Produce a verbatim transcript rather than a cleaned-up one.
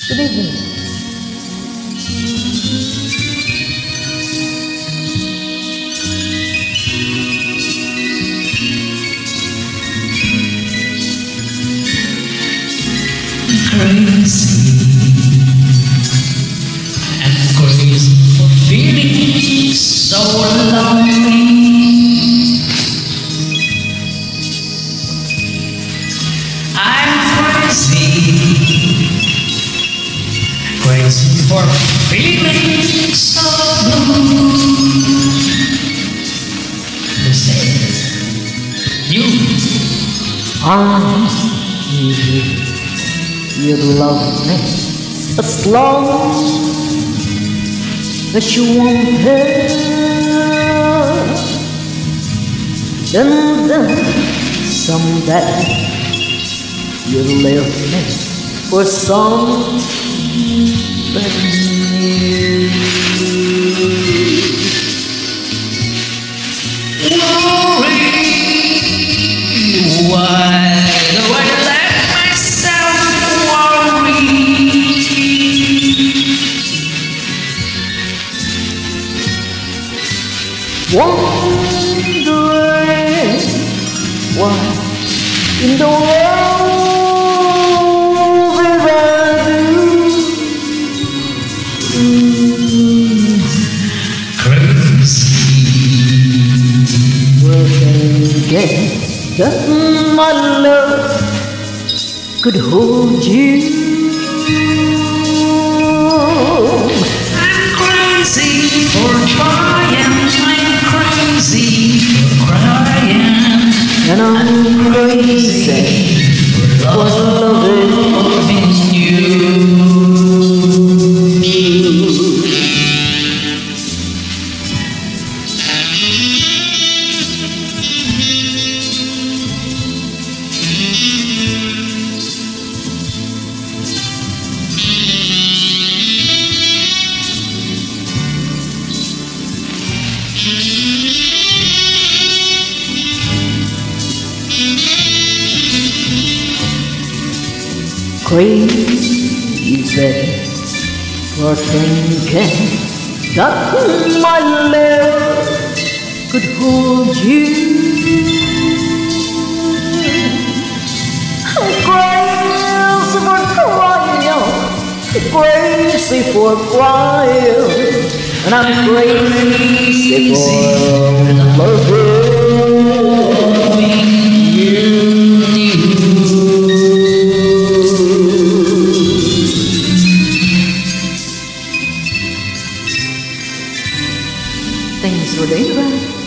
Good evening. Crazy and crazy for feeling so lonely. I'm crazy, crazy for feeling so blue. You say you I need you. You love me as long as you want it, and then someday you leave me for somebody new. Worry, why do I let myself worry? Wondering what in the world will I do? Mm. Crazy, Well, thinking that my love could hold you. I'm crazy for trying, I'm crazy for crying, And I'm crazy for for loving loving you. Crazy for thinking that my love could hold you. I'm crazy for crying, crazy for crying, and I'm crazy for loving you. Thanks for the invite.